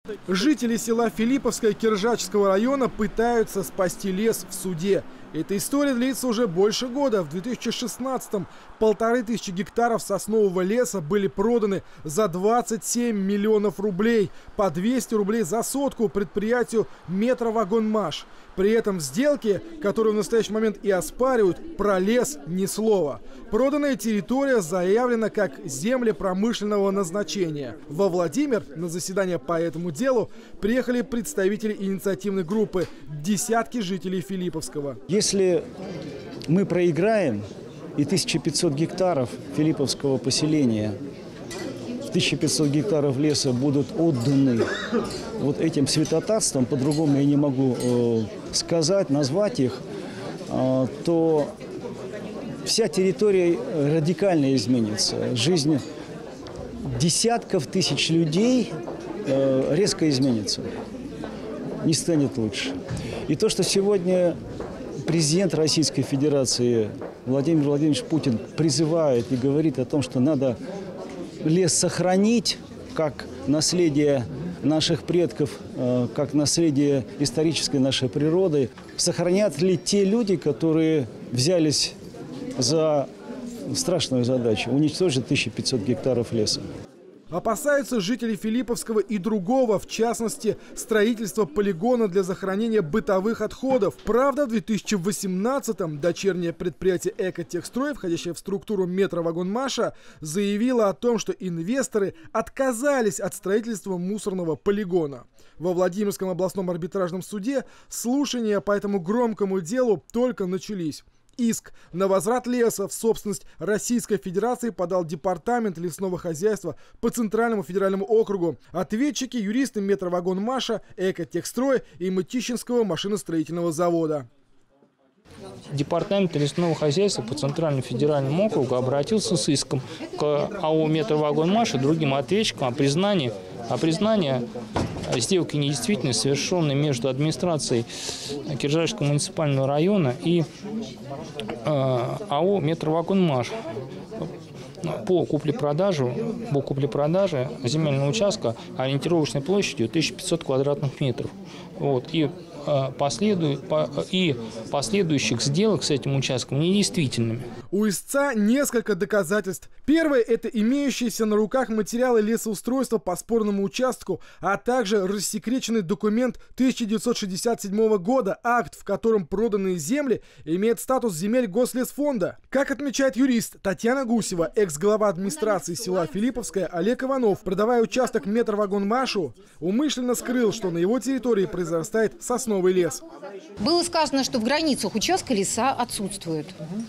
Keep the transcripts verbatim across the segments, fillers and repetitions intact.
Жители села Филипповское Киржачского района пытаются спасти лес в суде. Эта история длится уже больше года. В две тысячи шестнадцатом полторы тысячи гектаров соснового леса были проданы за двадцать семь миллионов рублей, по двести рублей за сотку предприятию Метровагонмаш. При этом в сделке, которую в настоящий момент и оспаривают, про лес ни слова. Проданная территория заявлена как земли промышленного назначения. Во Владимир на заседание по этому делу приехали представители инициативной группы, десятки жителей Филипповского. Если мы проиграем и тысяча пятьсот гектаров филипповского поселения, тысяча пятьсот гектаров леса будут отданы вот этим святотатством, по-другому я не могу э, сказать, назвать их, э, то вся территория радикально изменится. Жизнь десятков тысяч людей э, резко изменится, не станет лучше. И то, что сегодня президент Российской Федерации Владимир Владимирович Путин призывает и говорит о том, что надо лес сохранить как наследие наших предков, как наследие исторической нашей природы. Сохранят ли те люди, которые взялись за страшную задачу – уничтожить тысячу пятьсот гектаров леса? Опасаются жители Филипповского и другого, в частности, строительства полигона для захоронения бытовых отходов. Правда, в две тысячи восемнадцатом дочернее предприятие «Экотехстрой», входящее в структуру Метровагонмаша, заявило о том, что инвесторы отказались от строительства мусорного полигона. Во Владимирском областном арбитражном суде слушания по этому громкому делу только начались. Иск на возврат леса в собственность Российской Федерации подал Департамент лесного хозяйства по Центральному федеральному округу. Ответчики – юристы Метровагонмаша, Экотехстроя и Мытищинского машиностроительного завода. Департамент лесного хозяйства по Центральному федеральному округу обратился с иском к АО «Метровагонмаш» и другим ответчикам о признании, о признании сделки недействительной, совершенной между администрацией Киржачского муниципального района и э, АО «Метровагонмаш» по купле-продажу, по купле-продаже земельного участка ориентировочной площадью тысяча пятьсот квадратных метров. Вот, и Последует, и последующих сделок с этим участком недействительными. У истца несколько доказательств. Первое – это имеющиеся на руках материалы лесоустройства по спорному участку, а также рассекреченный документ тысяча девятьсот шестьдесят седьмого года, акт, в котором проданные земли имеют статус земель Гослесфонда. Как отмечает юрист Татьяна Гусева, экс-глава администрации села Филипповское Олег Иванов, продавая участок Метровагонмашу, умышленно скрыл, что на его территории произрастает сосновый лес. Было сказано, что в границах участка леса отсутствуют.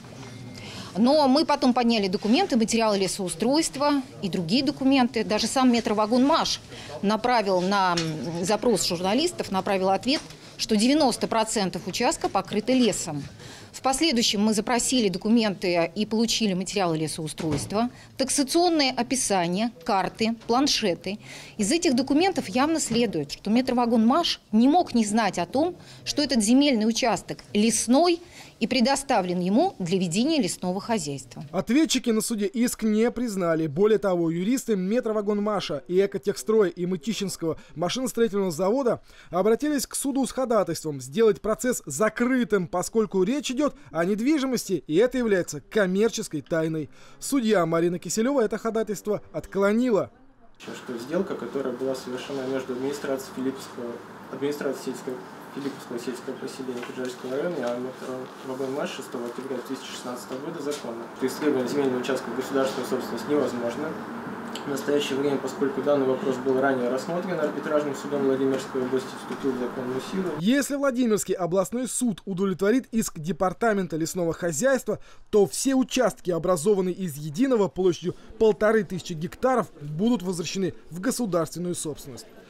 Но мы потом подняли документы, материалы лесоустройства и другие документы. Даже сам Метровагонмаш направил на запрос журналистов, направил ответ, что девяносто процентов участка покрыты лесом. В последующем мы запросили документы и получили материалы лесоустройства, таксационные описания, карты, планшеты. Из этих документов явно следует, что Метровагонмаш не мог не знать о том, что этот земельный участок лесной и предоставлен ему для ведения лесного хозяйства. Ответчики на суде иск не признали. Более того, юристы Метровагонмаша и Экотехстроя и Мытищинского машиностроительного завода обратились к суду с ходатайством сделать процесс закрытым, поскольку речь идет о недвижимости, и это является коммерческой тайной. Судья Марина Киселева это ходатайство отклонила. Что сделка, которая была совершена между администрацией Филипповского, администрацией сельского, Филипповского сельского поселения Киржачского района и Метровагонмаш шестого октября две тысячи шестнадцатого года законно. Исследование земельного участка государственной собственности невозможно. В настоящее время, поскольку данный вопрос был ранее рассмотрен арбитражным судом Владимирской области, вступил в законную силу. Если Владимирский областной суд удовлетворит иск Департамента лесного хозяйства, то все участки, образованные из единого площадью полторы тысячи гектаров, будут возвращены в государственную собственность.